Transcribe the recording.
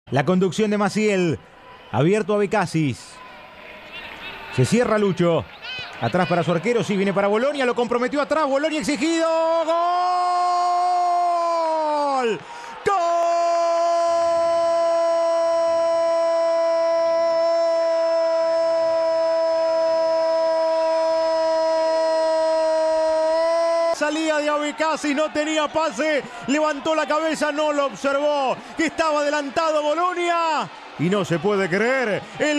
La conducción de Maciel. Abierto a Becasis. Se cierra Lucho. Atrás para su arquero. Sí, viene para Bolonia. Lo comprometió atrás. Bolonia exigido. ¡Gol! ¡Gol! Salía de Becasis, no tenía pase, levantó la cabeza, no lo observó, que estaba adelantado Bolonia y no se puede creer.